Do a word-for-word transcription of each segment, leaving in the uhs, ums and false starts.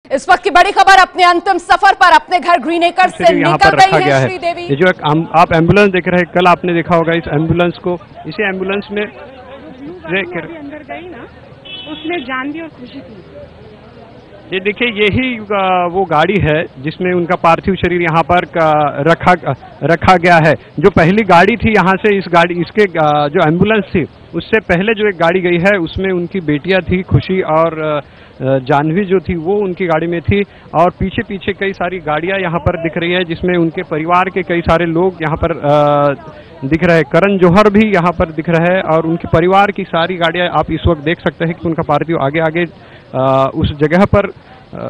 इस वक्त की बड़ी खबर, अपने अंतिम सफर पर अपने घर ग्रीन एक्res से निकल रही है श्रीदेवी। ये जो आप एम्बुलेंस देख रहे हैं, कल आपने देखा होगा इस एम्बुलेंस को, इसी एम्बुलेंस में अंदर गई ना, उसमें जानवी और खुशी थी। ये देखिए, यही वो गाड़ी है जिसमें उनका पार्थिव शरीर यहाँ पर रखा रखा गया है। जो पहली गाड़ी थी यहाँ से, इस गाड़ी इसके जो एम्बुलेंस थी, उससे पहले जो एक गाड़ी गई है उसमें उनकी बेटियां थी, खुशी और जानवी जो थी वो उनकी गाड़ी में थी। और पीछे पीछे कई सारी गाड़ियां यहाँ पर दिख रही है जिसमें उनके परिवार के कई सारे लोग यहाँ पर दिख रहे हैं। करण जौहर भी यहाँ पर दिख रहा है और उनके परिवार की सारी गाड़ियां आप इस वक्त देख सकते हैं कि उनका पार्थिव आगे आगे आ, उस जगह पर आ,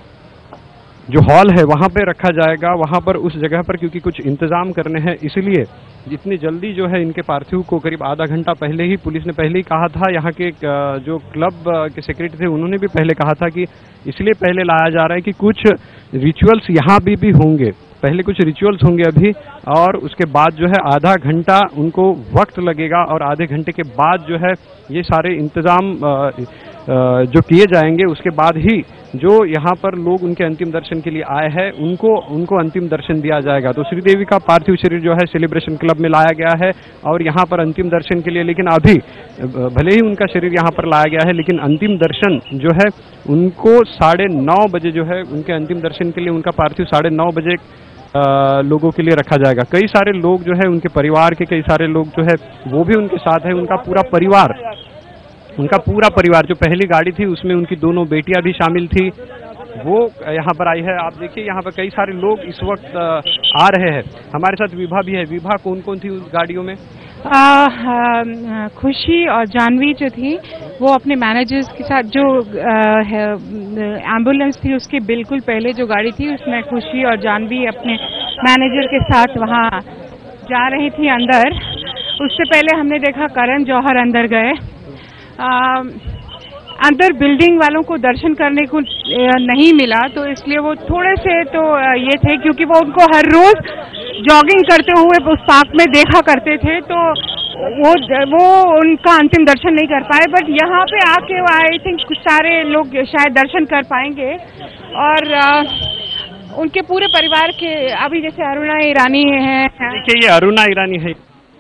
जो हॉल है वहाँ पे रखा जाएगा, वहाँ पर उस जगह पर, क्योंकि कुछ इंतजाम करने हैं, इसलिए जितनी जल्दी जो है इनके पार्थिव को, करीब आधा घंटा पहले ही पुलिस ने पहले ही कहा था, यहाँ के जो क्लब के सेक्रेटरी थे उन्होंने भी पहले कहा था कि इसलिए पहले लाया जा रहा है कि कुछ रिचुअल्स यहाँ भी भी होंगे, पहले कुछ रिचुअल्स होंगे अभी, और उसके बाद जो है आधा घंटा उनको वक्त लगेगा और आधे घंटे के बाद जो है ये सारे इंतज़ाम जो किए जाएंगे, उसके बाद ही जो यहाँ पर लोग उनके अंतिम दर्शन के लिए आए हैं उनको उनको अंतिम दर्शन दिया जाएगा। तो श्रीदेवी का पार्थिव शरीर जो है सेलिब्रेशन क्लब में लाया गया है और यहाँ पर अंतिम दर्शन के लिए, लेकिन अभी भले ही उनका शरीर यहाँ पर लाया गया है लेकिन अंतिम दर्शन जो है उनको साढ़े नौ बजे जो है उनके अंतिम दर्शन के लिए उनका पार्थिव साढ़े नौ बजे आ, लोगों के लिए रखा जाएगा। कई सारे लोग जो है उनके परिवार के कई सारे लोग जो है वो भी उनके साथ है, उनका पूरा परिवार उनका पूरा परिवार जो पहली गाड़ी थी उसमें उनकी दोनों बेटियां भी शामिल थी, वो यहाँ पर आई है। आप देखिए यहाँ पर कई सारे लोग इस वक्त आ रहे हैं। हमारे साथ विभा भी है। विभा, कौन कौन थी उस गाड़ियों में? आ, आ, खुशी और जानवी जो थी वो अपने मैनेजर्स के साथ, जो एम्बुलेंस थी उसके बिल्कुल पहले जो गाड़ी थी उसमें खुशी और जानवी अपने मैनेजर के साथ वहाँ जा रही थी अंदर। उससे पहले हमने देखा करण जौहर अंदर गए। आ, अंदर बिल्डिंग वालों को दर्शन करने को नहीं मिला, तो इसलिए वो थोड़े से तो ये थे, क्योंकि वो उनको हर रोज जॉगिंग करते हुए उस पार्क में देखा करते थे, तो वो वो उनका अंतिम दर्शन नहीं कर पाए। बट यहाँ पे आके आई थिंक कुछ सारे लोग शायद दर्शन कर पाएंगे। और आ, उनके पूरे परिवार के, अभी जैसे अरुणा ईरानी है, देखिए ये अरुणा ईरानी है,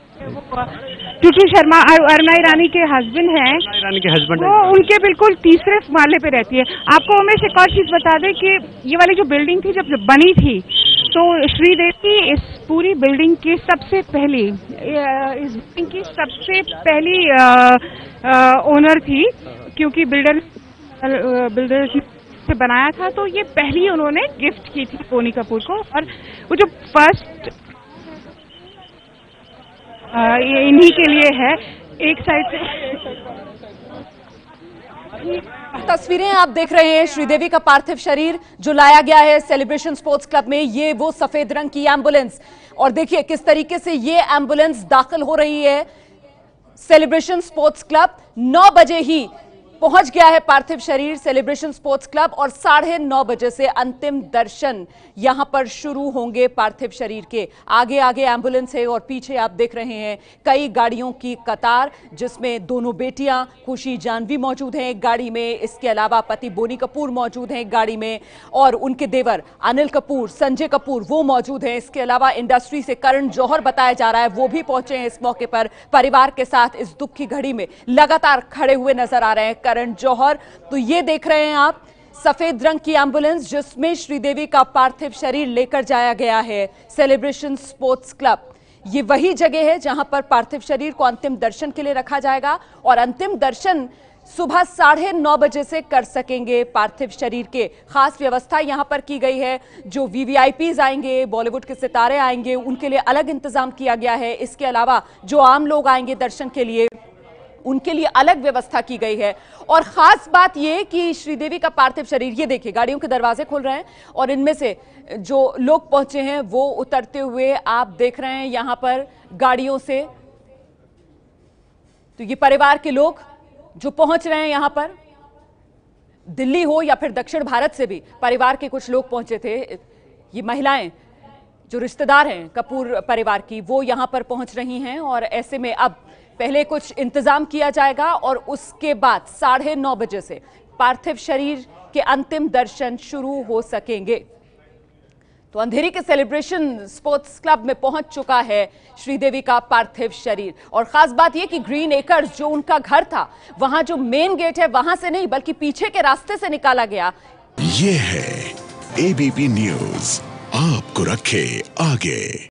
टूटू शर्मा अरुणा ईरानी के हस्बैंड हैं, ईरानी के हस्बैंड, वो उनके बिल्कुल तीसरे माले पे रहती है। आपको उमेश एक और चीज बता दें कि ये वाली जो बिल्डिंग थी जब बनी थी तो श्रीदेवी इस पूरी बिल्डिंग की सबसे पहली इस बिल्डिंग की सबसे पहली ओनर थी, क्योंकि बिल्डर बिल्डर से बनाया था, तो ये पहली उन्होंने गिफ्ट की थी बोनी कपूर को। और वो जो फर्स्ट ये इन्हीं के लिए है। एक साइड से तस्वीरें आप देख रहे हैं, श्रीदेवी का पार्थिव शरीर जो लाया गया है सेलिब्रेशन स्पोर्ट्स क्लब में, ये वो सफेद रंग की एम्बुलेंस, और देखिए किस तरीके से ये एम्बुलेंस दाखिल हो रही है सेलिब्रेशन स्पोर्ट्स क्लब। नौ बजे ही पहुंच गया है पार्थिव शरीर सेलिब्रेशन स्पोर्ट्स क्लब और साढ़े नौ बजे से अंतिम दर्शन यहां पर शुरू होंगे पार्थिव शरीर के। आगे आगे एम्बुलेंस है और पीछे आप देख रहे हैं कई गाड़ियों की कतार, जिसमें दोनों बेटियां खुशी जानवी मौजूद हैं एक गाड़ी में, इसके अलावा पति बोनी कपूर मौजूद हैं एक गाड़ी में, और उनके देवर अनिल कपूर, संजय कपूर वो मौजूद हैं। इसके अलावा इंडस्ट्री से करण जौहर बताया जा रहा है वो भी पहुंचे हैं इस मौके पर, परिवार के साथ इस दुख की घड़ी में लगातार खड़े हुए नजर आ रहे हैं करण जौहर। तो ये देख रहे हैं आप सफेद रंग की एम्बुलेंस जिसमें श्रीदेवी का पार्थिव शरीर लेकर जाया गया है सेलिब्रेशन स्पोर्ट्स क्लब। ये वही जगह है जहां पर पार्थिव शरीर को अंतिम दर्शन के लिए रखा जाएगा और अंतिम दर्शन सुबह साढ़े नौ बजे से कर सकेंगे पार्थिव शरीर के। खास व्यवस्था यहां पर की गई है, जो वीवीआईपीज आएंगे, बॉलीवुड के सितारे आएंगे, उनके लिए अलग इंतजाम किया गया है। इसके अलावा जो आम लोग आएंगे दर्शन के लिए उनके लिए अलग व्यवस्था की गई है। और खास बात यह कि श्रीदेवी का पार्थिव शरीर, ये देखिए गाड़ियों के दरवाजे खुल रहे हैं और इनमें से जो लोग पहुंचे हैं वो उतरते हुए आप देख रहे हैं यहां पर गाड़ियों से। तो ये परिवार के लोग जो पहुंच रहे हैं यहां पर, दिल्ली हो या फिर दक्षिण भारत से भी परिवार के कुछ लोग पहुंचे थे। ये महिलाएं जो रिश्तेदार हैं कपूर परिवार की वो यहां पर पहुंच रही हैं और ऐसे में अब पहले कुछ इंतजाम किया जाएगा और उसके बाद साढ़े नौ बजे से पार्थिव शरीर के अंतिम दर्शन शुरू हो सकेंगे। तो अंधेरी के सेलिब्रेशन स्पोर्ट्स क्लब में पहुंच चुका है श्रीदेवी का पार्थिव शरीर। और खास बात यह कि ग्रीन एकर्स जो उनका घर था, वहां जो मेन गेट है वहां से नहीं बल्कि पीछे के रास्ते से निकाला गया। ये है एबीपी न्यूज़, आपको रखे आगे।